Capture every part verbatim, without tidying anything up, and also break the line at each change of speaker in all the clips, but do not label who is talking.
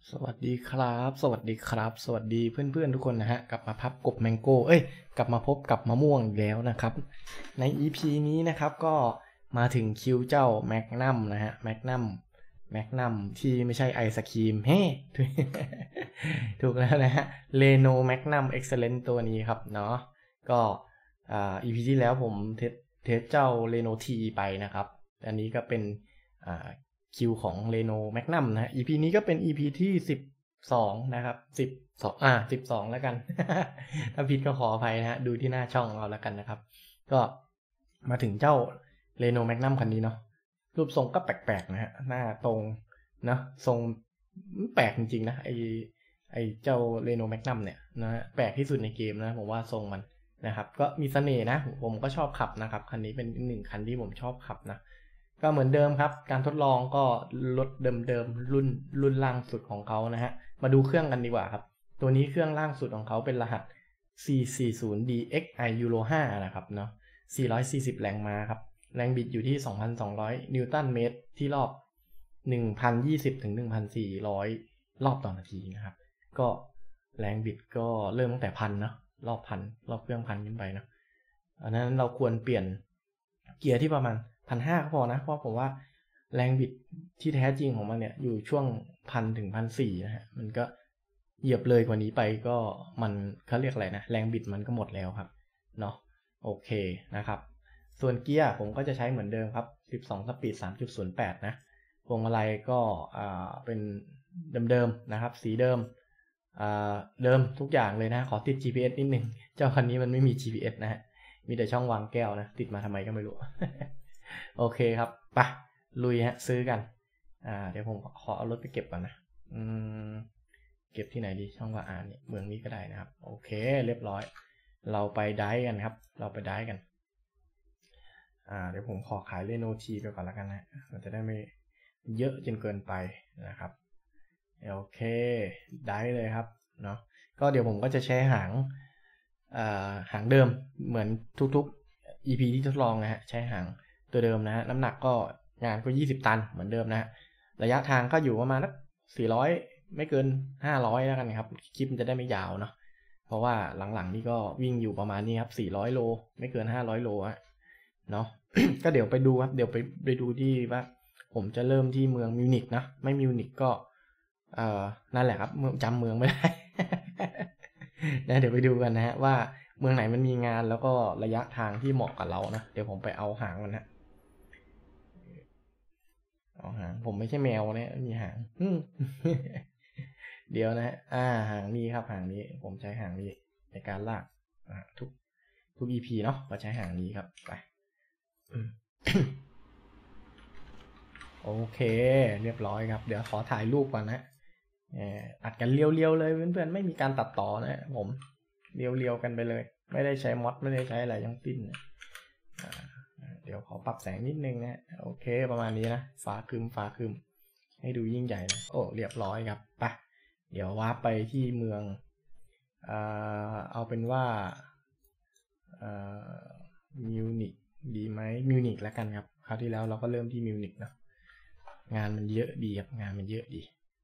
สวัสดีครับสวัสดีครับสวัสดีเพื่อนๆทุกคนนะฮะกลับมาพับกบแมงโก้เอ้ยกลับมาพบกับมะม่วงอีกแล้วนะครับใน อี พี นี้นะครับก็มาถึงคิวเจ้าแมกนัมนะฮะแมกนัมแมกนัมที่ไม่ใช่ไอศครีมเฮ้ ถูกแล้วนะฮะเลโนแมกนัมเอ็กซ์เซลเลนต์ตัวนี้ครับเนาะก็อ่า อี พี ที่แล้วผมเทสเทสเจ้าเลโนทีไปนะครับอันนี้ก็เป็นอ่าคิวของเรโนแมกนัมนะฮะ อี พี นี้ก็เป็น อี พี ที่สิบสองนะครับสิบสองอ่าสิบสองแล้วกัน ถ้าผิดก็ขออภัยนะฮะดูที่หน้าช่องเราแล้วกันนะครับก็มาถึงเจ้าเรโนแมกนัมคันนี้เนาะรูปทรงก็แปลกๆนะฮะหน้าตรงนะทรงแปลกจริงๆนะไอไอเจ้าเรโนแมกนัมเนี่ยนะแปลกที่สุดในเกมนะผมว่าทรงมันนะครับก็มีเสน่ห์นะผมก็ชอบขับนะครับคันนี้เป็นหนึ่งคันที่ผมชอบขับนะก็เหมือนเดิมครับการทดลองก็รถเดิมๆรุ่นรุ่นล่างสุดของเขานะฮะมาดูเครื่องกันดีกว่าครับตัวนี้เครื่องล่างสุดของเขาเป็นรหัส ซี สี่สิบ ดี เอ็กซ์ ไอ Euro ห้านะครับเนาะสี่ร้อยสี่สิบแรงม้าครับแรงบิดอยู่ที่ สองพันสองร้อย นิวตันเมตรที่รอบ หนึ่งพันยี่สิบ ถึง หนึ่งพันสี่ร้อย รอบต่อนาทีนะครับก็แรงบิดก็เริ่มตั้งแต่พันนะรอบพันรอบเครื่องพันขึ้นไปนะอันนั้นเราควรเปลี่ยนเกียร์ที่ประมาณพันห้าก็พอนะเพราะผมว่าแรงบิดที่แท้จริงของมันเนี่ยอยู่ช่วงพันถึงพันสี่นะฮะมันก็เหยียบเลยกว่านี้ไปก็มันเขาเรียกอะไรนะแรงบิดมันก็หมดแล้วครับเนาะโอเคนะครับส่วนเกียร์ผมก็จะใช้เหมือนเดิมครับสิบสองสปีด สามจุดศูนย์แปด นะพวงมาลัยก็อ่าเป็นเดิมๆนะครับสีเดิมอ่าเดิมทุกอย่างเลยนะขอติด จี พี เอส นิดนึงเจ้าคันนี้มันไม่มี จี พี เอส นะฮะมีแต่ช่องวางแก้วนะติดมาทำไมก็ไม่รู้ โอเคครับไปลุยฮะซื้อกันอ่าเดี๋ยวผมขอเอารถไปเก็บก่อนนะอืมเก็บที่ไหนดีช่องว่าอ่านนี่เมืองนี้ก็ได้นะครับโอเคเรียบร้อยเราไปได้กันครับเราไปได้กันอ่าเดี๋ยวผมขอขายเรโนทีไปก่อนแล้วกันนะมันจะได้ไม่เยอะจนเกินไปนะครับโอเคได้เลยครับเนาะก็เดี๋ยวผมก็จะใช้หางอ่าหางเดิมเหมือนทุกๆ อี พี ที่ทดลองนะฮะใช้หางตัวเดิมนะฮะน้ำหนักก็งานก็ยี่สิบตันเหมือนเดิมนะฮะระยะทางก็อยู่ประมาณสักสี่ร้อยไม่เกินห้าร้อยแล้วกันครับคลิปมันจะได้ไม่ยาวเนาะเพราะว่าหลังๆนี่ก็วิ่งอยู่ประมาณนี้ครับสี่ร้อยโลไม่เกินห้าร้อยโลอะเนาะ ก็เดี๋ยวไปดูครับเดี๋ยวไปไปดูที่ว่าผมจะเริ่มที่เมืองมิวนิกนะไม่มิวนิกก็เอ่อนั่นแหละครับจำเมืองไม่ได้ นะเดี๋ยวไปดูกันนะฮะว่าเมืองไหนมันมีงานแล้วก็ระยะทางที่เหมาะกับเรานะเดี๋ยวผมไปเอาหางมันนะเอาหางผมไม่ใช่แมวนะมีหางเดี๋ยวนะฮะอ่าหางนี้ครับหางนี้ผมใช้หางนี้ในการลากทุกทุก อี พี เนาะก็ใช้หางนี้ครับไปโอเคเรียบร้อยครับเดี๋ยวขอถ่ายรูปก่อนนะอัดกันเรียวๆเลยเพื่อนๆไม่มีการตัดต่อนะผมเรียวๆกันไปเลยไม่ได้ใช้มอดไม่ได้ใช้อะไรทั้งสิ้นเดี๋ยวขอปรับแสงนิดนึงนะโอเคประมาณนี้นะฟ้าคืมฟ้าคืมให้ดูยิ่งใหญ่นะโอ้เรียบร้อยครับไปเดี๋ยววาร์ปไปที่เมืองเอาเป็นว่ามิวนิกดีไหมมิวนิกแล้วกันครับคราวที่แล้วเราก็เริ่มที่มิวนิกนะงานมันเยอะดีครับงานมันเยอะดี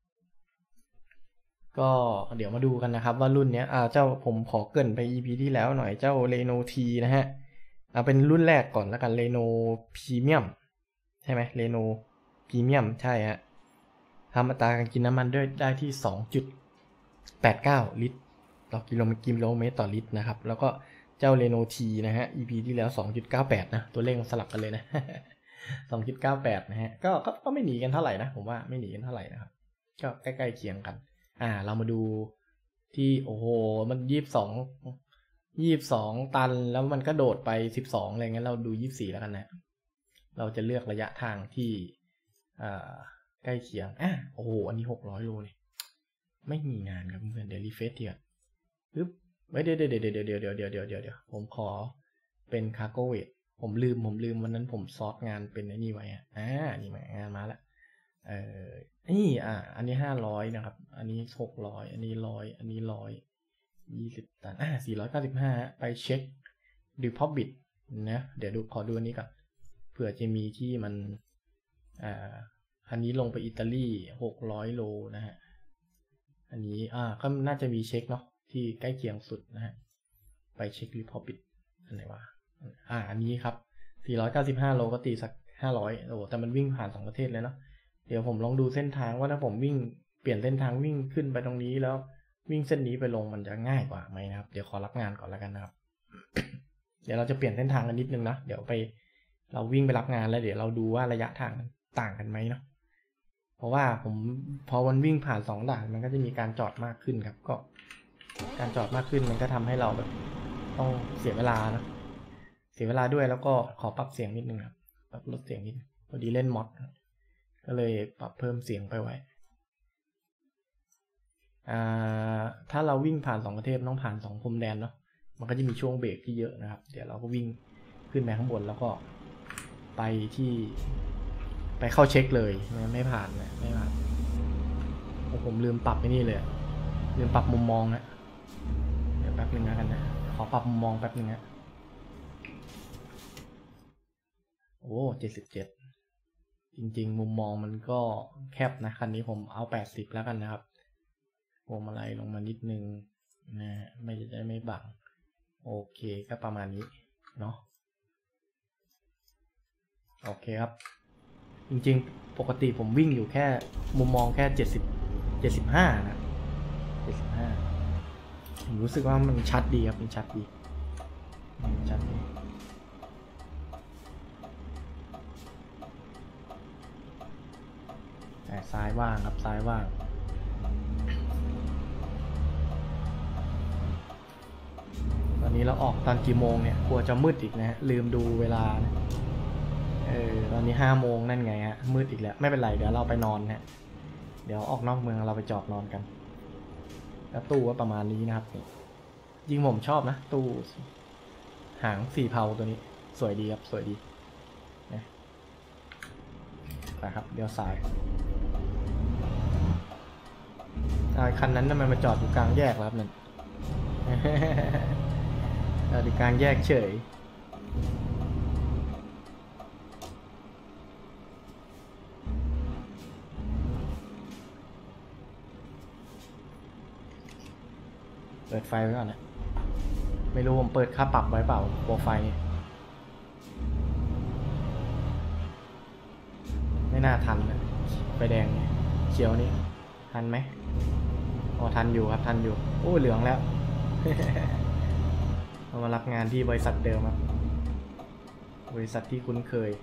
ก็เดี๋ยวมาดูกันนะครับว่ารุ่นนี้อ่าเจ้าผมขอเกริ่นไป อี พี ที่แล้วหน่อยเจ้า Reno T นะฮะเอาเป็นรุ่นแรกก่อนแล้วกัน Reno Premium ใช่ไหม Reno Premium ใช่ฮะทำอัตราการกินน้ำมันด้วยได้ที่ สองจุดแปดเก้า ลิตรต่อกิโลเมตรกิโลเมตรต่อลิตรนะครับแล้วก็เจ้า Reno T นะฮะ อี พี ที่แล้ว สองจุดเก้าแปด นะตัวเลขมันสลับกันเลยนะ สองจุดเก้าแปด นะฮะก็ก็ไม่หนีกันเท่าไหร่นะผมว่าไม่หนีกันเท่าไหร่นะครับก็ใกล้ๆเคียงกันอ่าเรามาดูที่โอ้โหมันยี่สิบสองยี่สิบสองตันแล้วมันก็โดดไปสิบสองอะไรเงี้ยเราดูยี่สิบสี่แล้วกันนะเราจะเลือกระยะทางที่อ่าใกล้เคียงอ่ะโอ้โหอันนี้หกร้อยโลเนี่ยไม่มีงานครับเพื่อนเดี๋ยวรีเฟซเทียบปึ๊บไว้เดี๋ยวเดี๋ยวเดี๋ยวเดี๋ยวเดี๋ยวเดี๋ยวเดี๋ยวเดี๋ยวเดี๋ยวผมขอเป็นคาร์โกเวทผมลืมผมลืมวันนั้นผมซอสงานเป็นไอ้นี่ไว้อ่ะอ่านี่มางานมาแล้วเออนี่อ่ะอันนี้ห้าร้อยนะครับอันนี้หกร้อยอันนี้ร้อยอันนี้ร้อยยี่สิบตันอ่ะสี่ร้อยเก้าสิบห้าไปเช็คดูพอบิดนะเดี๋ยวดูขอดูอันนี้ก่อนเผื่อจะมีที่มันอ่าอันนี้ลงไปอิตาลีหกร้อยโลนะฮะอันนี้อ่าก็น่าจะมีเช็คเนาะที่ใกล้เคียงสุดนะฮะไปเช็ครีพอร์ตอันไหนวะอ่าอันนี้ครับสี่ร้อยเก้าสิบห้าโลก็ตีสักห้าร้อยโอ้แต่มันวิ่งผ่านสองประเทศเลยเนาะเดี๋ยวผมลองดูเส้นทางว่าถ้าผมวิ่งเปลี่ยนเส้นทางวิ่งขึ้นไปตรงนี้แล้ววิ่งเส้นนี้ไปลงมันจะง่ายกว่าไหมนะครับเดี๋ยวขอรับงานก่อนแล้วกันนะครับ เดี๋ยวเราจะเปลี่ยนเส้นทางกันนิดนึงนะเดี๋ยวไปเราวิ่งไปรับงานแล้วเดี๋ยวเราดูว่าระยะทางต่างกันไหมเนาะเพราะว่าผมพอวันวิ่งผ่านสองด่านมันก็จะมีการจอดมากขึ้นครับก็การจอดมากขึ้นมันก็ทำให้เราแบบต้องเสียเวลานะเสียเวลาด้วยแล้วก็ขอปรับเสียงนิดนึงครับปรับลดเสียงนิดพอดีเล่นมอดก็เลยปรับเพิ่มเสียงไปไว้อ่าถ้าเราวิ่งผ่านสองประเทศต้องผ่านสองพรมแดนเนาะมันก็จะมีช่วงเบรกที่เยอะนะครับเดี๋ยวเราก็วิ่งขึ้นไปข้างบนแล้วก็ไปที่ไปเข้าเช็คเลยไม่ไม่ผ่านนะไม่ผ่านโอ้ผมลืมปรับไปนี่เลยลืมปรับมุมมองนะเดี๋ยวแป๊บนึงนะกันนะขอปรับมุมมองแป๊บนึงนะโอ้เจ็ดสิบเจ็ดจริงๆมุมมองมันก็แคบนะคันนี้ผมเอาแปดสิบแล้วกันนะครับพวงมาลัยลงมานิดนึงนะไม่จะได้ไม่บังโอเคก็ประมาณนี้เนาะโอเคครับจริงๆปกติผมวิ่งอยู่แค่มุมมองแค่เจ็ดสิบ เจ็ดสิบห้านะเจ็ดสิบห้าผมรู้สึกว่ามันชัดดีครับมันชัดดีมันชัดดีแต่ซ้ายว่างครับซ้ายว่างตอนนี้เราออกตอนกี่โมงเนี่ยกลัวจะมืดอีกนะฮะลืมดูเวลานะเออตอนนี้ห้าโมงนั่นไงฮะมืดอีกแล้วไม่เป็นไรเดี๋ยวเราไปนอนฮะเดี๋ยวออกนอกเมืองเราไปจอดนอนกันแล้วตู้ก็ประมาณนี้นะครับยิ่งผมชอบนะตู้หางสี่เผาตัวนี้สวยดีครับสวยดีนะนะครับเดี๋ยวสายคันนั้นทำไมมาจอดอยู่กลางแยกครับนั่น จอดอยู่กลางแยกเฉยเปิดไฟไว้ก่อนนะไม่รู้ผมเปิดค่าปรับไว้เปล่าโปรไฟล์ไม่น่าทันนะไฟแดงเขียวนี่ทันไหมอ๋อทันอยู่ครับทันอยู่โอ้เหลืองแล้ว เรามารับงานที่บริษัทเดิมครับบริษัทที่คุ้นเคย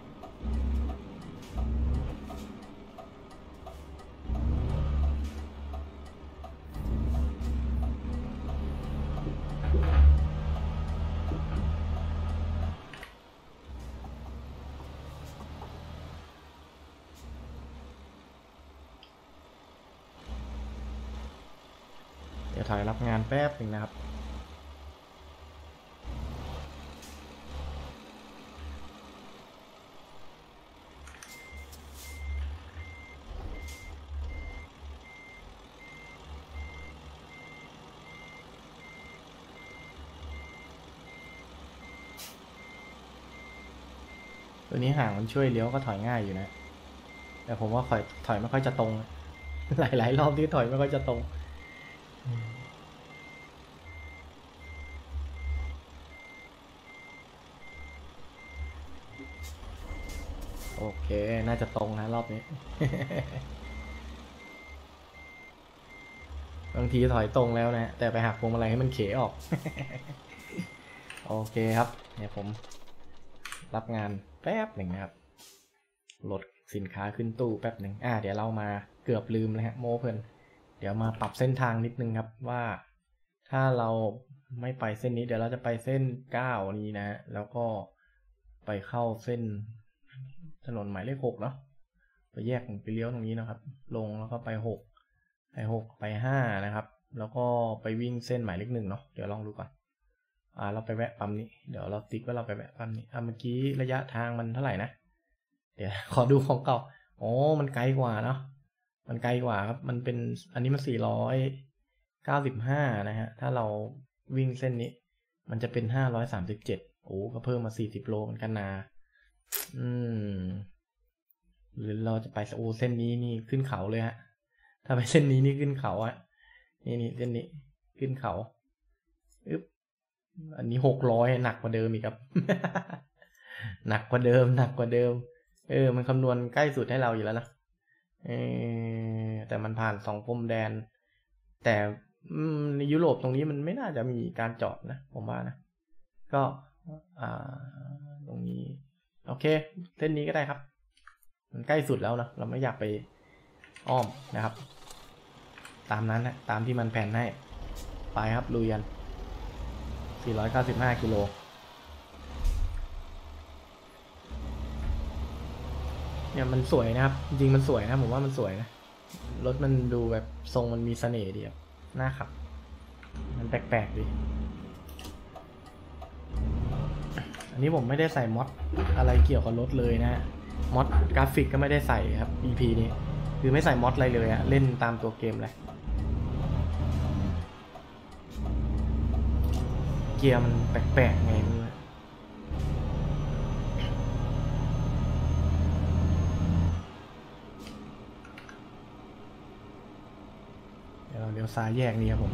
เดี๋ยวถ่ายรับงานแป๊บหนึ่งนะครับตัวนี้ห่างมันช่วยเลี้ยวก็ถอยง่ายอยู่นะแต่ผมว่าถอยถอยไม่ค่อยจะตรง หลายๆรอบที่ถอยไม่ค่อยจะตรงโอเคน่าจะตรงนะรอบนี้ บางทีถอยตรงแล้วนะแต่ไปหักพวงมาลัยให้มันเขออก โอเคครับเนี่ยผมรับงานแป๊บหนึ่งนะครับโหลดสินค้าขึ้นตู้แป๊บหนึ่งอ่าเดี๋ยวเรามาเกือบลืมเลยฮะโมเพิ่นเดี๋ยวมาปรับเส้นทางนิดนึงครับว่าถ้าเราไม่ไปเส้นนี้เดี๋ยวเราจะไปเส้นเก้านี้นะแล้วก็ไปเข้าเส้นถนนหมายเลขหกเนาะไปแยกไปเลี้ยวตรงนี้นะครับลงแล้วก็ไปหกไปหกไปห้านะครับแล้วก็ไปวิ่งเส้นหมายเลขหนึ่งเนาะเดี๋ยวลองดูก่อนอ่าเราไปแวะปั๊มนี้เดี๋ยวเราติ๊กว่าเราไปแวะปั๊มนี้อ่าเมื่อกี้ระยะทางมันเท่าไหร่นะเดี๋ยวขอดูของเก่าโอ้มันไกลกว่าเนาะมันไกลกว่าครับมันเป็นอันนี้มันสี่ร้อยเก้าสิบห้านะฮะถ้าเราวิ่งเส้นนี้มันจะเป็นห้าร้อยสามสิบเจ็ดโอ้ก็เพิ่มมาสี่สิบโลเหมือนกันนะอืมหรือเราจะไปโอ้เส้นนี้นี่ขึ้นเขาเลยฮะถ้าไปเส้นนี้นี่ขึ้นเขาอะนี่นี่เส้นนี้ขึ้นเขาอึ๊บอันนี้หกร้อยหนักกว่าเดิมอีกครับ หนักกว่าเดิมหนักกว่าเดิมเออมันคำนวณใกล้สุดให้เราอยู่แล้วนะเออแต่มันผ่านสองพรมแดนแต่ในยุโรปตรงนี้มันไม่น่าจะมีการจอดนะผมว่านะก็อ่าตรงนี้โอเคเส้นนี้ก็ได้ครับมันใกล้สุดแล้วนะเราไม่อยากไปอ้อมนะครับตามนั้นนะตามที่มันแผนให้ไปครับลุยกันสี่ร้อยเก้าสิบห้ากิโลเนี่ยมันสวยนะครับจริงๆมันสวยนะผมว่ามันสวยนะรถมันดูแบบทรงมันมีเสน่ห์ดีครับน่าขับมันแปลกๆดีอันนี้ผมไม่ได้ใส่มอดอะไรเกี่ยวกับรถเลยนะฮะมอดกราฟิกก็ไม่ได้ใส่ครับ อี พี นี้คือไม่ใส่มอดอะไรเลยอะเล่นตามตัวเกมเลยเกียร์มันแปลกๆไงไม่รู้เดี๋ยวเราเลี้ยวซ้ายแยกนี้ครับผม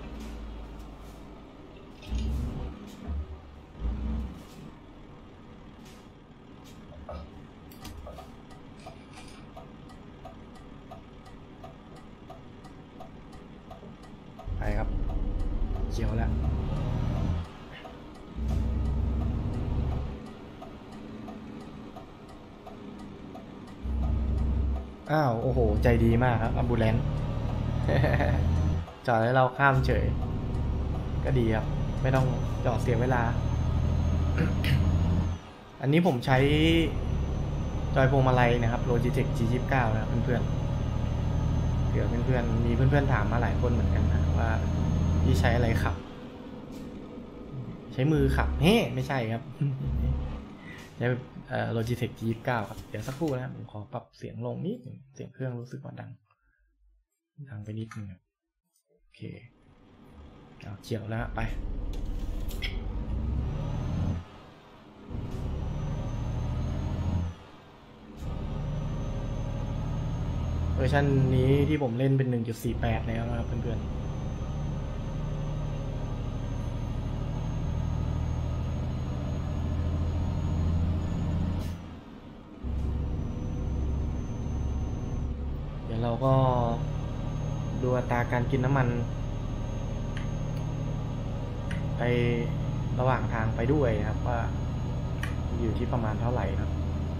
ไปครับเขียวแล้วอ้าวโอ้โหใจดีมากครับอัมบูเลนซ์จอดให้เราข้ามเฉยก็ดีครับไม่ต้องจอดเสียเวลา อันนี้ผมใช้จอยพวงมาลัยนะครับ Logitech จี ยี่สิบเก้า นะครับเพื่อนๆเดี๋ยวเพื่อนๆมีเพื่อนๆถามมาหลายคนเหมือนกันนะว่าที่ใช้อะไรขับใช้มือขับเฮ้ไม่ใช่ครับ ใช้เอ่อ Logitech จี ยี่สิบเก้า ครับเดี๋ยวสักครู่นะผมขอปรับเสียงลงนิดนึงเสียงเครื่องรู้สึกว่าดังดังไปนิดนึงครับโอเคเอาเขียวแล้วไปเวอร์ชันนี้ที่ผมเล่นเป็น หนึ่งจุดสี่แปด แล้วนะครับเพื่อนๆเดี๋ยวเราก็ดูอัตราการกินน้ำมันไประหว่างทางไปด้วยนะครับว่าอยู่ที่ประมาณเท่าไหร่ครับ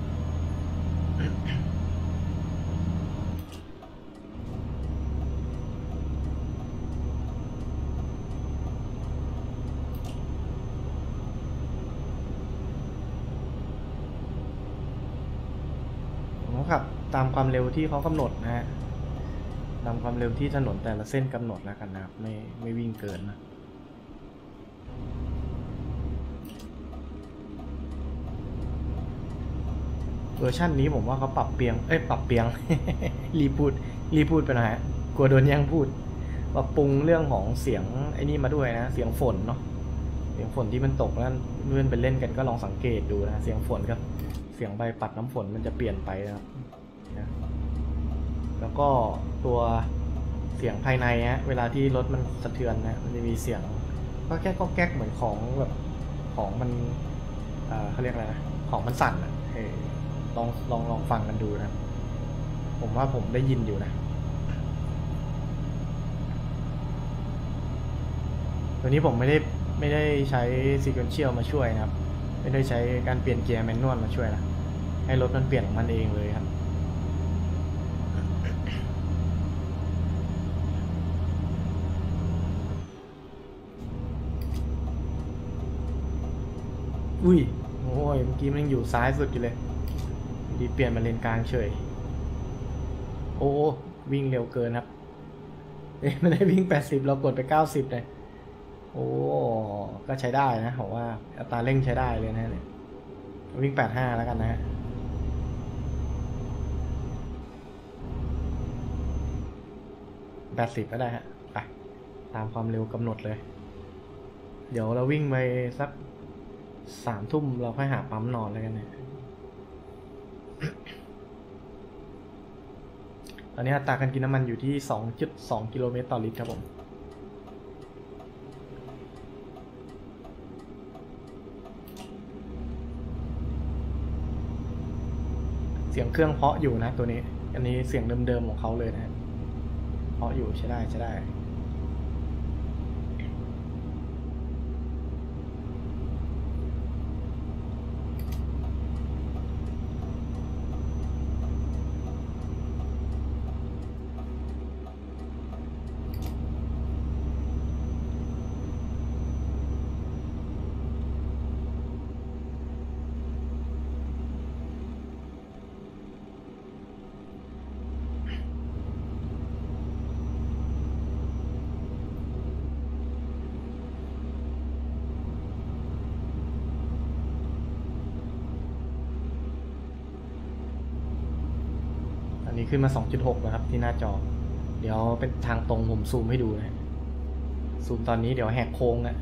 ผมขับตามความเร็วที่เขากำหนดนะฮะตามความเร็วที่ถนนแต่ละเส้นกำหนดแล้วกันนะครับไม่ไม่วิ่งเกินนะเวอร์ชันนี้ผมว่าเขาปรับเปียงเอ้ยปรับเปียง รีพูดรีพูดไปหน่อยฮะกลัวโดนแย่งพูดปรับปรุงเรื่องของเสียงไอ้นี่มาด้วยนะเสียงฝนเนาะเสียงฝนที่มันตกแล้วเพื่อนไปเล่นกันก็ลองสังเกตดูนะเสียงฝนกับเสียงใบปัดน้ำฝนมันจะเปลี่ยนไปนะครับนะแล้วก็ตัวเสียงภายในฮะเวลาที่รถมันสะเทือนนะมันจะมีเสียงก็แก๊กก็แก๊กเหมือนของแบบของมันเอ่อเขาเรียกอะไรนะของมันสั่นอะเออลองลองลองฟังกันดูนะผมว่าผมได้ยินอยู่นะตัวนี้ผมไม่ได้ไม่ได้ใช้ sequential มาช่วยนะครับไม่ได้ใช้การเปลี่ยนเกียร์แมนนวลมาช่วยนะให้รถมันเปลี่ยนของมันเองเลยครับอุ้ยโอ้ยเมื่อกี้มันยังอยู่ซ้ายสุดอยู่เลยดีเปลี่ยนมาเลนกลางเฉยโอ้วิ่งเร็วเกินครับเอ๊ะไม่ได้วิ่งแปดสิบเรากดไปเก้าสิบเลยโอ้ก็ใช้ได้นะผมว่าอัตราเร่งใช้ได้เลยนะเนี่ยวิ่งแปดสิบห้าแล้วกันนะแปดสิบก็ได้ฮะไปตามความเร็วกำหนดเลยเดี๋ยวเราวิ่งไปสักสามทุ่มเราค่อยหาปั๊มนอนแล้วกันเนี่ยตอนนี้อัตราการกินน้ำมันอยู่ที่ สองจุดสอง กิโลเมตรต่อลิตรครับผมเสียงเครื่องเพาะอยู่นะตัวนี้อันนี้เสียงเดิมๆของเขาเลยนะเพาะอยู่ใช้ได้ใช้ได้อันนี้ขึ้นมา สองจุดหก นะครับที่หน้าจอเดี๋ยวเป็นทางตรงผมซูมให้ดูนะซูมตอนนี้เดี๋ยวแหกโค้งอะ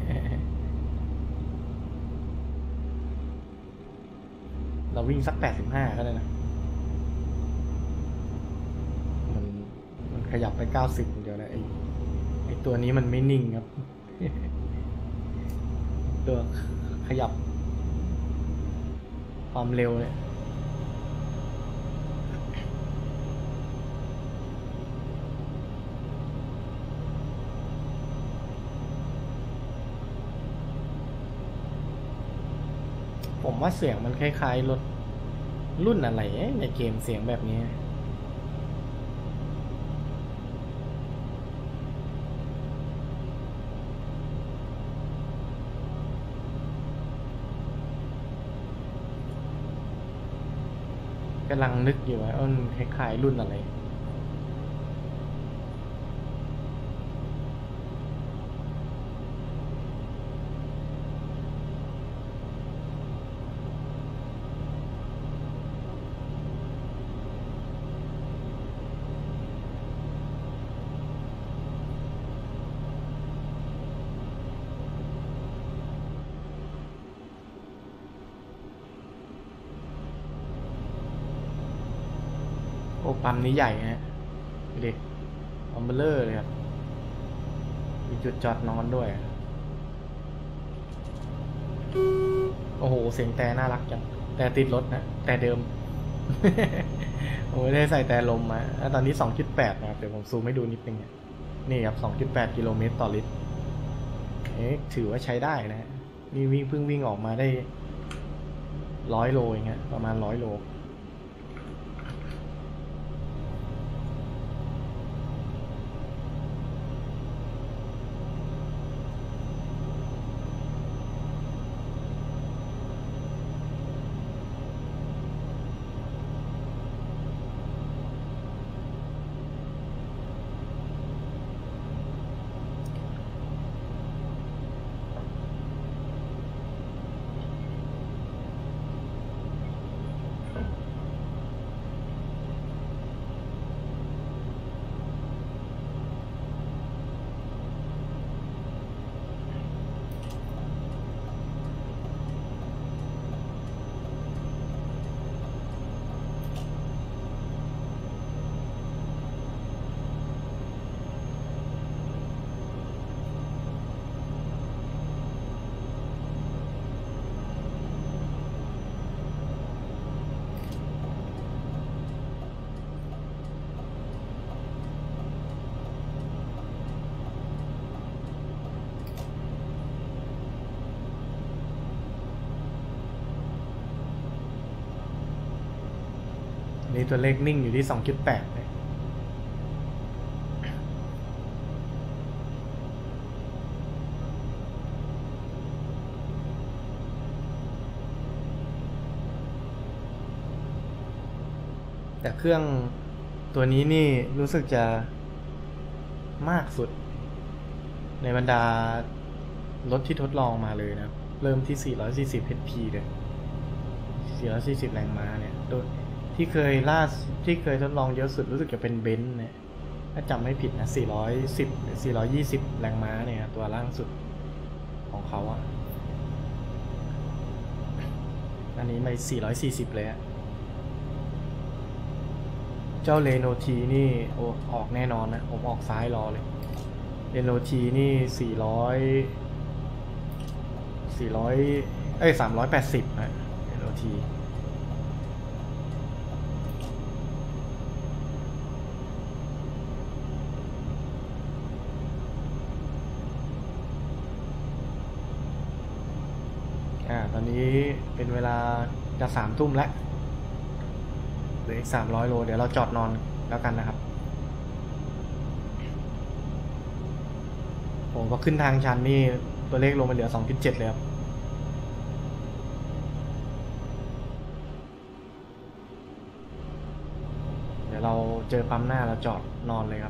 เราวิ่งสักแปดสิบห้าก็ได้นะมันมันขยับไปเก้าสิบเดียวนะไอไอตัวนี้มันไม่นิ่งครับ ตัวขยับความเร็วเนี่ยผมว่าเสียงมันคล้ายๆรถรุ่นอะไรในเกมเสียงแบบนี้กำลังนึกอยู่ว่ามันคล้ายๆรุ่นอะไรโอ้ปั๊มนี้ใหญ่ฮะดูดิอัมเบลเลอร์เลยครับมีจุดจอดนอนด้วยโอ้โหเสียงแต่น่ารักจังแต่ติดรถนะแต่เดิม โอ้ไม่ได้ใส่แต่ลมมาแล้วตอนนี้ สองจุดแปด นะครับเดี๋ยวผมซูมให้ดูนิดนึงนี่ครับ สองจุดแปด กิโลเมตรต่อลิตรเอ๊ะถือว่าใช้ได้นะนี่วิ่งเพิ่งวิ่งออกมาได้ร้อยโลเองฮะประมาณร้อยโลนี่ตัวเลขนิ่งอยู่ที่ สองจุดแปด เลยแต่เครื่องตัวนี้นี่รู้สึกจะมากสุดในบรรดารถที่ทดลองมาเลยนะเริ่มที่ สี่ร้อยสี่สิบ เอช พี เลย สี่ร้อยสี่สิบ แรงม้าเนี่ยโดยที่เคยล่าที่เคยทดลองเยอะสุดรู้สึกจะเป็นเบนซ์เนี่ยถ้าจำไม่ผิดนะสี่ร้อยสิบ สี่ร้อยยี่สิบแรงม้าเนี่ยตัวล่างสุดของเขาอะอันนี้ไม่สี่ร้อยสี่สิบเลยอะเจ้าเรโนทีนี่โอ้ออกแน่นอนนะผมออกซ้ายรอเลยเรโนทีนี่สี่ร้อยสี่ร้อยเอ้ยสามร้อยแปดสิบนะเรโนทีอ่าตอนนี้เป็นเวลาจะสามทุ่มแล้วเหลืออีกสามร้อยโลเดี๋ยวเราจอดนอนแล้วกันนะครับผมพอขึ้นทางชันนี่ตัวเลขลงมาเหลือ สองจุดเจ็ด เลยครับเดี๋ยวเราเจอปั๊มหน้าเราจอดนอนเลยครับ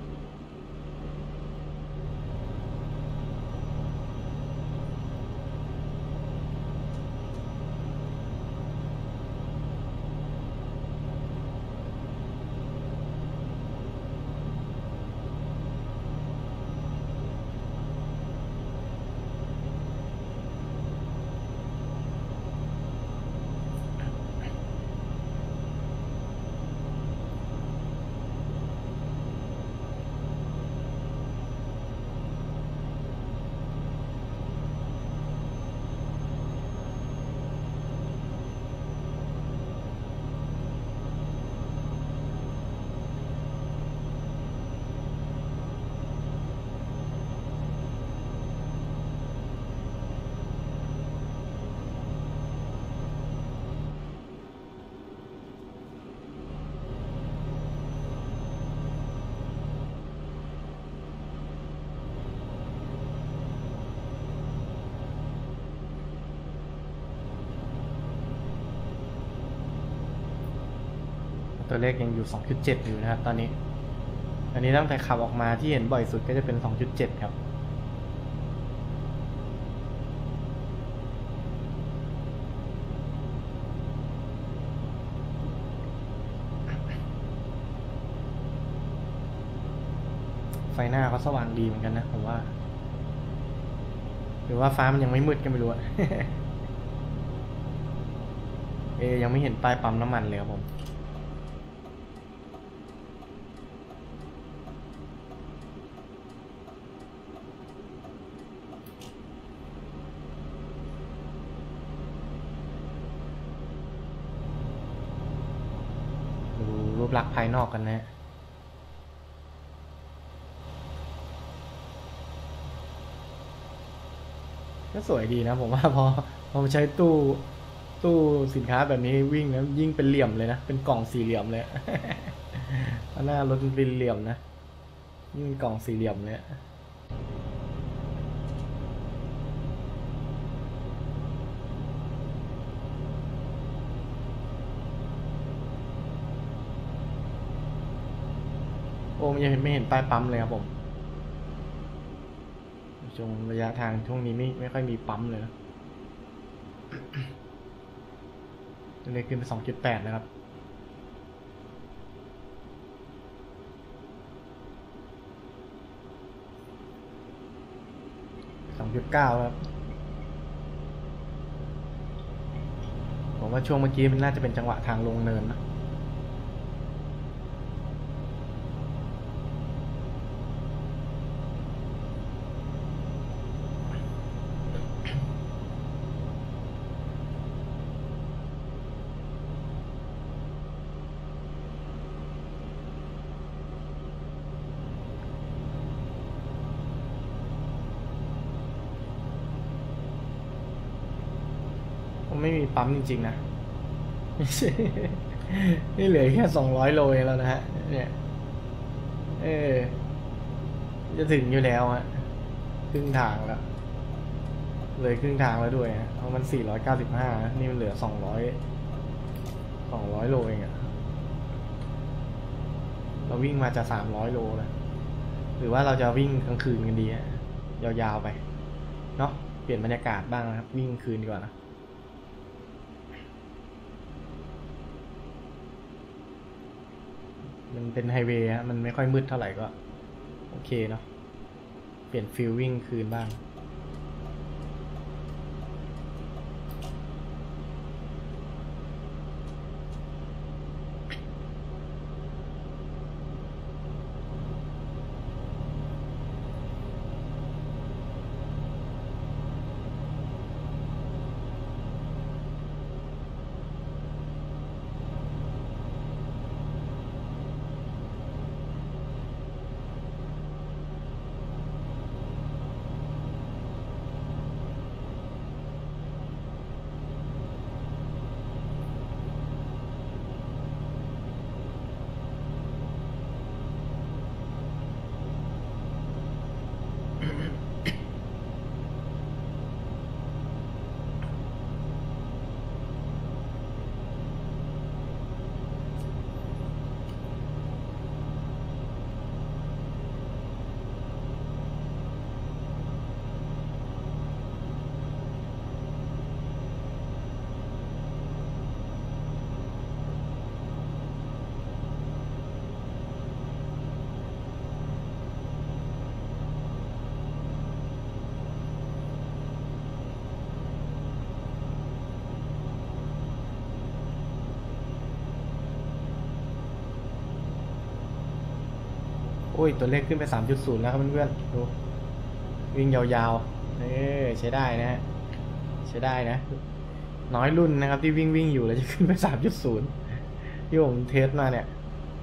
ตัวเลขยังอยู่ สองจุดเจ็ด อยู่นะครับตอนนี้อันนี้ตั้งแต่ขับออกมาที่เห็นบ่อยสุดก็จะเป็น สองจุดเจ็ด ครับไฟหน้าก็สว่างดีเหมือนกันนะผมว่าหรือว่าฟ้ามันยังไม่มืดกันไม่รู้อะ เอยังไม่เห็นป้ายปั๊มน้ำมันเลยครับผมดูรูปลักษณ์ภายนอกกันนะก็สวยดีนะผมว่าพอพอมาใช้ตู้ตู้สินค้าแบบนี้วิ่งนะยิ่งเป็นเหลี่ยมเลยนะเป็นกล่องสี่เหลี่ยมเลย หน้ารถเป็นเหลี่ยมนะยิ่งกล่องสี่เหลี่ยมเลยโอ้มันยังไม่เห็นป้ายปั๊มเลยครับผมช่วงระยะทางช่วงนี้ไม่ไม่ค่อยมีปั๊มเลยนะตัวเลขขึ้นไป สองจุดแปด นะครับสองจุดเก้าครับผมว่าช่วงเมื่อกี้มันน่าจะเป็นจังหวะทางลงเนินนะไม่มีปั๊มจริงๆนะนี่เหลือแค่สองร้อยโลเองแล้วนะฮะเนี่ยเออจะถึงอยู่แล้วฮะครึ่งทางแล้วเลยครึ่งทางแล้วด้วยฮะเพราะมันสี่ร้อยเก้าสิบห้านี่มันเหลือสองร้อยสองร้อยโลเองอะเราวิ่งมาจะสามร้อยโลแล้วหรือว่าเราจะวิ่งกลางคืนกันดีฮะยาวๆไปเนาะเปลี่ยนบรรยากาศบ้างนะครับวิ่งคืนดีกว่านะมันเป็นไฮเวย์ฮะมันไม่ค่อยมืดเท่าไหร่ก็โอเคเนาะเปลี่ยนฟิลวิ่งคืนบ้างอ้ยตัวเลขขึ้นไป สามจุดศูนย์ แล้วครับเพื่อนๆดูวิ่งยาวๆเออใช้ได้นะฮะใช้ได้นะน้อยรุ่นนะครับที่วิ่งวิ่งอยู่แล้วจะขึ้นไป สามจุดศูนย์ ที่ผมเทสมาเนี่ย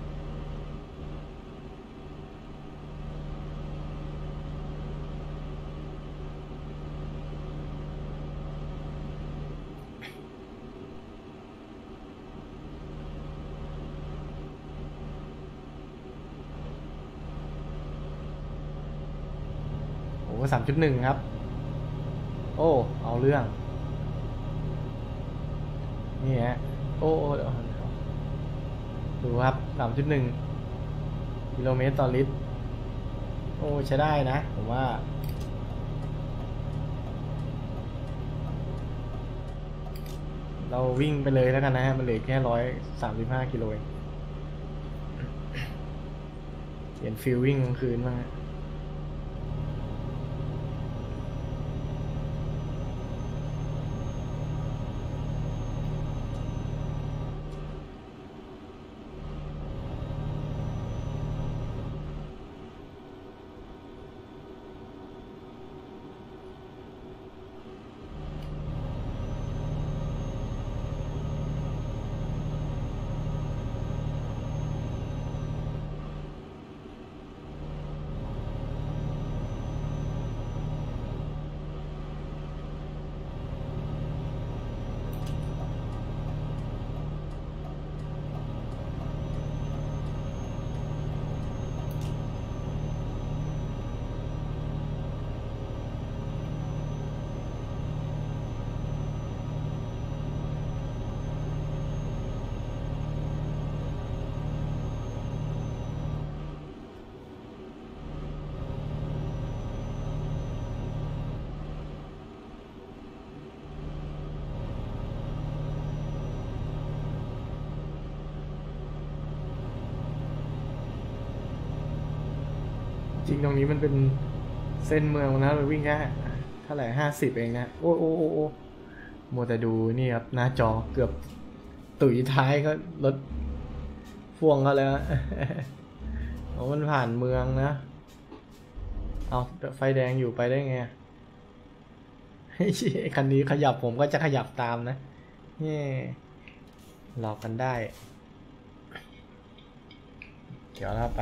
โอ้สามจุดหนึ่งครับโอ้เอาเรื่องนี่ฮะโอ้ดูครับ สามจุดหนึ่ง กิโลเมตรต่อลิตรโอ้ใช้ได้นะผมว่าเราวิ่งไปเลยแล้วกันนะฮะมันเหลือแค่ร้อยสามสิบห้ากิโลเองเปลี่ยนฟิลวิ่งกลางคืนบ้างฮะจริงตรงนี้มันเป็นเส้นเมืองนะเราวิ่งแค่เท่าไหร่ห้าสิบเองนะโอ้โอ้โอ้โอ้มัวแต่ดูนี่ครับหน้าจอเกือบตุ๋ยท้ายก็รถพ่วงเขาแล้วโอ้มันผ่านเมืองนะเอาไฟแดงอยู่ไปได้ไงคันนี้ขยับผมก็จะขยับตามนะนี่หลอกกันได้เดี๋ยวเราไป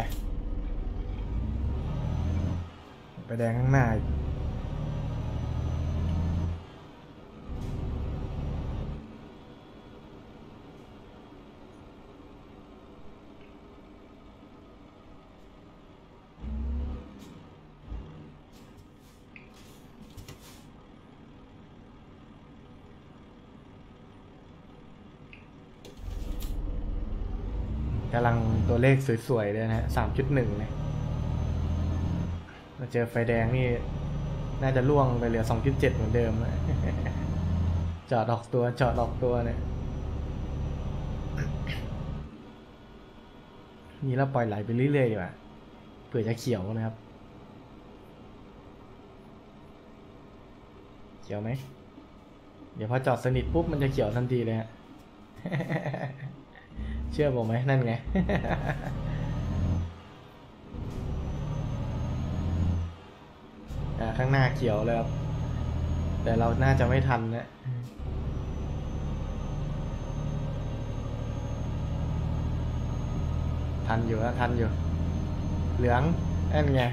ไฟแดงข้างหน้ากำลังตัวเลขสวยๆเลยนะฮะ สามจุดหนึ่ง เนี่ยมาเจอไฟแดงนี่น่าจะล่วงไปเหลือ สองจุดเจ็ด เหมือนเดิม จอดออกตัวจอดออกตัวเนี่ยนี่เราปล่อยไหลไปเรื่อยๆดีกว่าเผื่อจะเขียวนะครับเขียวไหมเดี๋ยวพอจอดสนิทปุ๊บมันจะเขียวทันทีเลยฮะ เชื่อผมไหมนั่นไง ข้างหน้าเขียวเลยครับแต่เราน่าจะไม่ทันนะทันอยู่นะทันอยู่เหลืองนั่นไง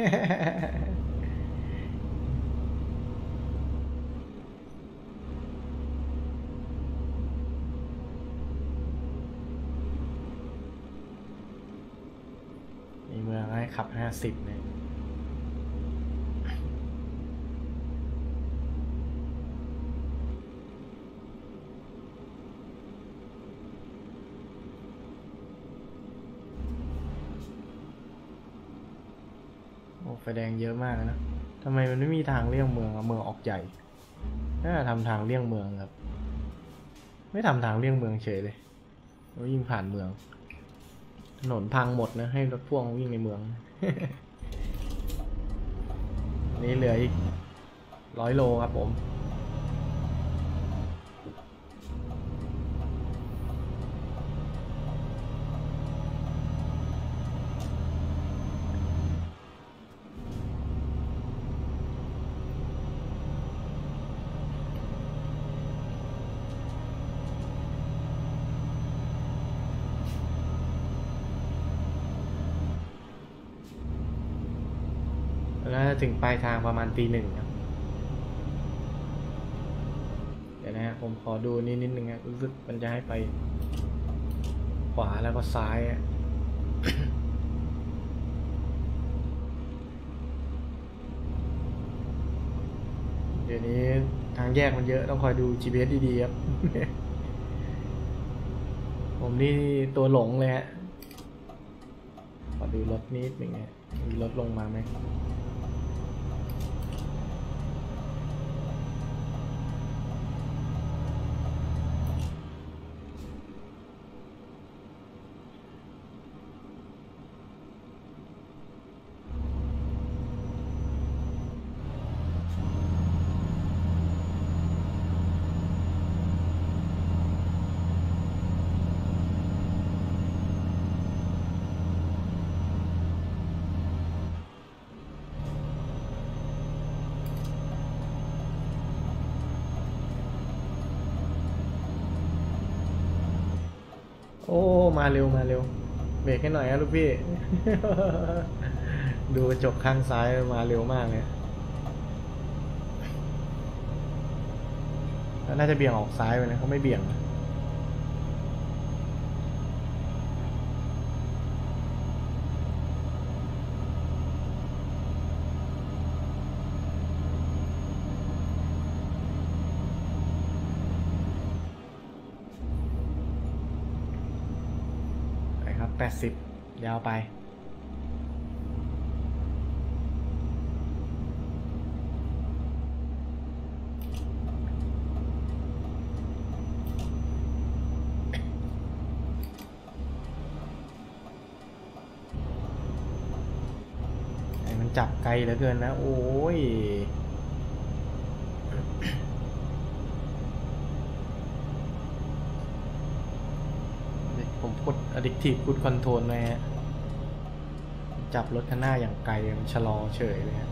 มีเมืองให้ขับห้าสิบเนี่ยไฟแดงเยอะมากนะทำไมมันไม่มีทางเลี่ยงเมืองอะเมืองออกใหญ่น่าทำทางเลี่ยงเมืองครับไม่ทำทางเลี่ยงเมืองเฉยเลยแล้วยิ่งผ่านเมืองถนนพังหมดนะให้รถพ่วงวิ่งในเมือง นี่เหลืออีกร้อยโลครับผมแล้วถึงปลายทางประมาณตีหนึ่งครับเดี๋ยวนะฮะผมขอดูนิดนิดนึงนะรู้สึกมันจะให้ไปขวาแล้วก็ซ้ายอะเดี๋ยวนี้ทางแยกมันเยอะต้องคอยดู จี พี เอส ดีๆครับ ผมนี่ตัวหลงเลยฮะขอดูรถนิดหนึ่งฮะมีรถลงมาไหมโอ้มาเร็วมาเร็วเบรกให้หน่อยนะลูกพี่ ดูกระจกข้างซ้ายมาเร็วมากเลยแล้วน่าจะเบี่ยงออกซ้ายไปนะเขาไม่เบี่ยงไปครับแปดสิบยาวไปจับไกลเหลือเกินนะโอ้ยผมกด Addictive Cruise Control ไว้ฮะจับรถข้างหน้าอย่างไกลมันชะลอเฉยเลยฮะ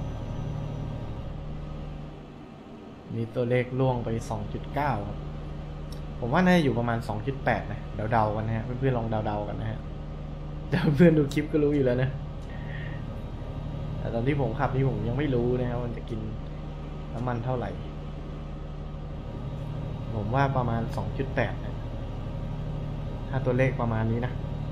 นี่ตัวเลขล่วงไป สองจุดเก้า ครับผมว่าน่าจะอยู่ประมาณ สองจุดแปด นะเดาๆกันนะฮะเพื่อนๆลองเดาๆกันนะฮะแต่เพื่อนดูคลิปก็รู้อยู่แล้วนะแต่ตอนที่ผมขับนี่ผมยังไม่รู้นะครับมันจะกินน้ำมันเท่าไหร่ผมว่าประมาณ สองจุดแปด นะถ้าตัวเลขประมาณนี้นะ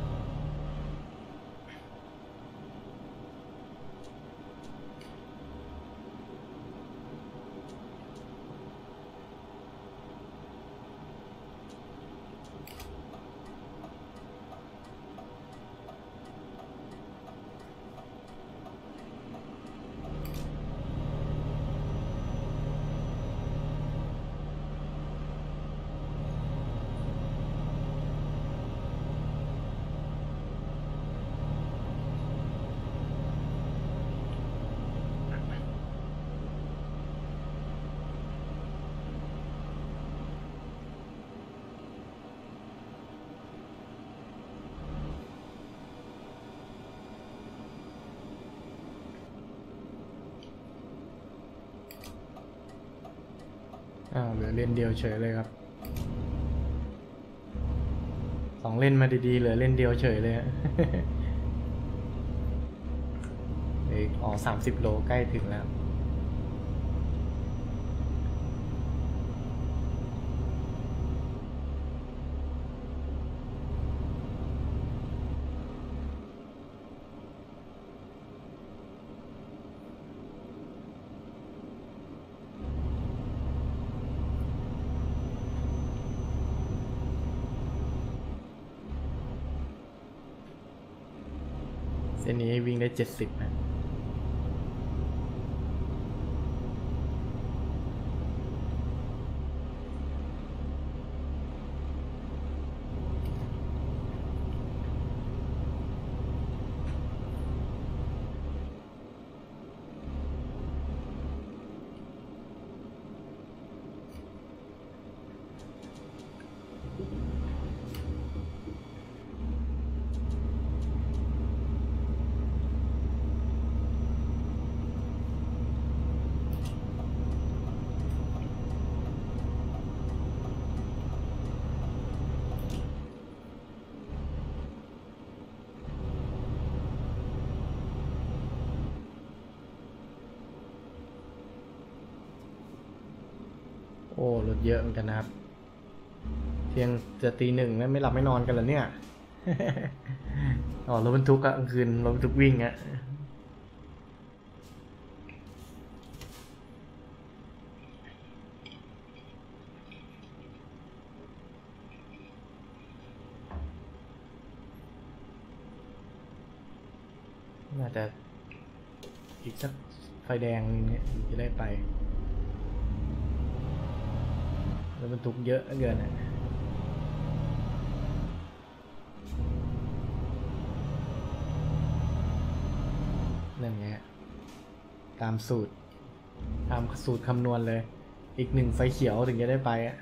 อ้าวเหลือเลนเดียวเฉยเลยครับสองเลนมาดีๆเหลือเลนเดียวเฉยเลยฮะ อีกอ๋อสามสิบโลใกล้ถึงแล้วเส้นนี้วิ่งได้เจ็ดสิบนะโอ้รถเยอะเหมือนกันนะครับเที่ยงจะตีหนึ่งแล้วไม่หลับไม่นอนกันแล้วเนี่ย อ๋อรถบรรทุกอะกลางคืนรถบรรทุกวิ่งอะน่าจะอีกสักไฟแดงเนี่ยจะได้ไปรถบรรทุกเยอะเกินอะนั่นไงตามสูตรตามสูตรคำนวณเลยอีกหนึ่งไฟเขียวถึงจะได้ไปอะ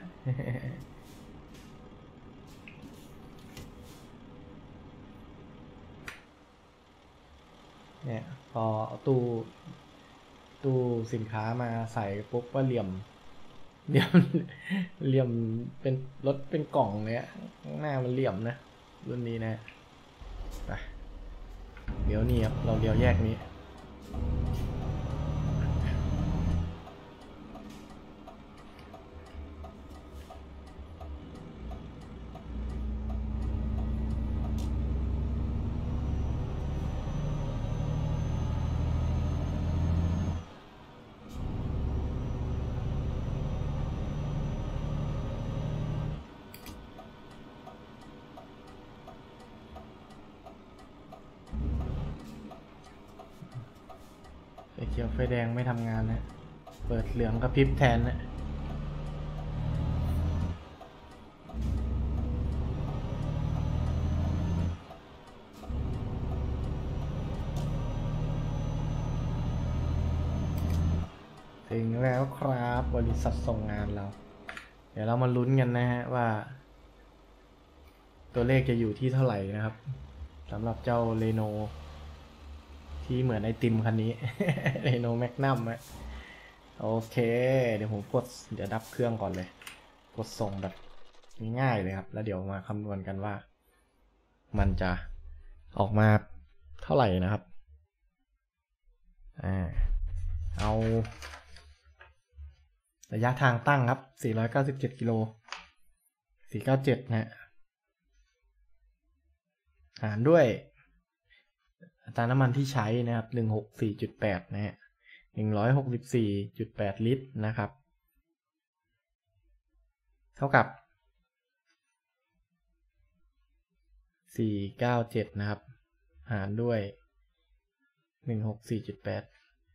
เนี่ยพอเอาตู้ตู้สินค้ามาใส่ปุ๊บก็เหลี่ยมเหลี่ยมเหลี่ยมเป็นรถเป็นกล่องเลยอะข้างหน้ามันเหลี่ยมนะรุ่นนี้นะไปเดี๋ยวนี้ครับเราเลี้ยวแยกนี้ไฟเขียวไฟแดงไม่ทำงานนะเปิดเหลืองกระพริบแทนนะถึงแล้วครับบริษัทส่งงานเรา เดี๋ยวเรามาลุ้นกันนะฮะว่าตัวเลขจะอยู่ที่เท่าไหร่นะครับสำหรับเจ้าเรโนที่เหมือนไอติมคันนี้ เรโนแมกนัมอะโอเคเดี๋ยวผมกดเดี๋ยวดับเครื่องก่อนเลยกดส่งแบบง่ายๆเลยครับแล้วเดี๋ยวมาคำนวณกันว่ามันจะออกมาเท่าไหร่นะครับอ่าเอาระยะทางตั้งครับสี่ร้อยเก้าสิบเจ็ดกิโลสี่ร้อยเก้าสิบเจ็ดนะฮะหารด้วยอัตราน้ำมันที่ใช้นะครับหนึ่งร้อยหกสิบสี่จุดแปดนะฮะหนึ่งร้อยหกสิบสี่จุดแปดลิตรนะครับเท่ากับสี่ร้อยเก้าสิบเจ็ดนะครับหารด้วยหนึ่งร้อยหกสิบสี่จุดแปด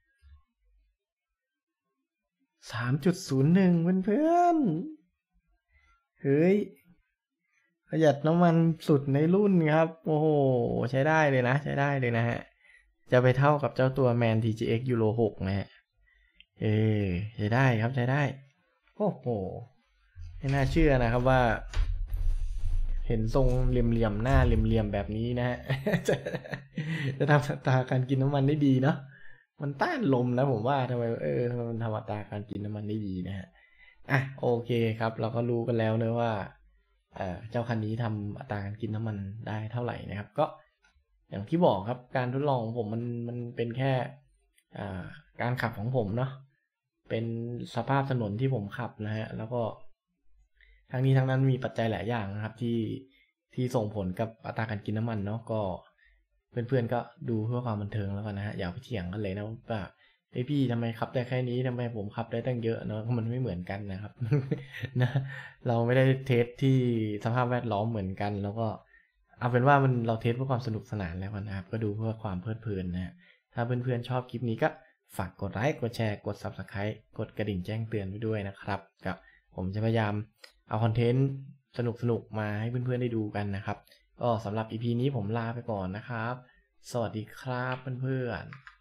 สามจุดศูนย์หนึ่งเพื่อนๆเฮ้ยประหยัดน้ำมันสุดในรุ่นครับโอ้โหใช้ได้เลยนะใช้ได้เลยนะฮะจะไปเท่ากับเจ้าตัว แมน ที จี เอ็กซ์ Euro หกนะฮะเออใช้ได้ครับใช้ได้โอ้โหไม่น่าเชื่อนะครับว่าเห็นทรงเหลี่ยมๆหน้าเหลี่ยมๆแบบนี้นะฮะ จะจะทำอัตราการกินน้ำมันได้ดีเนาะมันต้านลมนะผมว่าทำไมเออทำไมมันทำอัตราการกินน้ำมันได้ดีนะฮะอ่ะโอเคครับเราก็รู้กันแล้วเนอะว่าเจ้าคันนี้ทำอัตราการกินน้ำมันได้เท่าไหร่นะครับก็อย่างที่บอกครับการทดลองของผมมันมันเป็นแค่การขับของผมเนาะเป็นสภาพถนนที่ผมขับนะฮะแล้วก็ทั้งนี้ทั้งนั้นมีปัจจัยหลายอย่างนะครับที่ที่ส่งผลกับอัตราการกินน้ำมันเนาะก็เพื่อนๆก็ดูเพื่อความบันเทิงแล้วกันนะฮะอย่าไปเถียงกันเลยนะว่าไอพี่ทำไมขับได้แค่นี้ทำไมผมขับได้ตั้งเยอะเนาะมันไม่เหมือนกันนะครับ นะเราไม่ได้เทสที่สภาพแวดล้อมเหมือนกันแล้วก็เอาเป็นว่ามันเราเทสเพื่อความสนุกสนานแล้วกันนะครับก็ดูเพื่อความเพลิดเพลินนะฮะถ้าเพื่อนๆชอบคลิปนี้ก็ฝากกดไลค์กดแชร์กด ซับสไครบ์ กดกระดิ่งแจ้งเตือนไว้ด้วยนะครับกับผมจะพยายามเอาคอนเทนต์สนุกๆมาให้เพื่อนๆได้ดูกันนะครับก็สำหรับ อี พี นี้ผมลาไปก่อนนะครับสวัสดีครับเพื่อนๆ